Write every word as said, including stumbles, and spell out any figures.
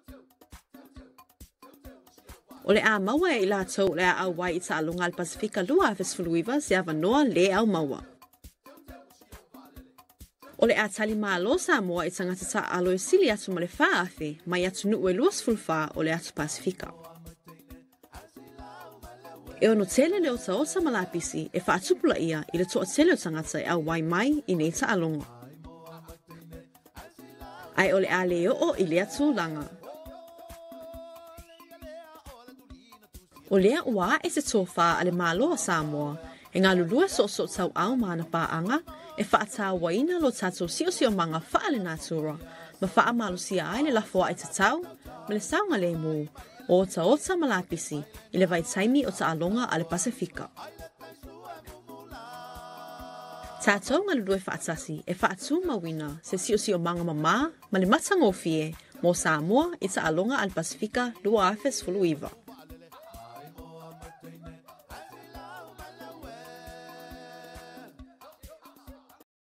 O le a maua e la tau le a wai i ta alonga al Pasifika lua fesfuluiva se avanoa le au maua. O le a tali malo Samoa i tangata ta alo e sili atu ma le whaafe mai atu nu e luas fulfa o le atu Pasifika. E ono tele le o ta osa malapisi e whaatupula ia i le toa tele o tangata e au wai mai i nei ta alonga. Ai o le a le o i le atu langa. O lea ua e se tofa ale malo a Samoa, e ngā lulua so so tau au mana paanga, e whaata waina lo tato sio sio manga whaale natura, ma whaa malo sia ai le lafoa i te tau, ma le saunga le mu, o ta ota malapisi, i le vai taimi o ta alonga ale Pasifika. Tātou ngā lulua e whaatasi e whaatu mawina se sio sio manga mama, ma le matangofie, mo Samoa i ta alonga ale Pasifika lua afes fuluiva.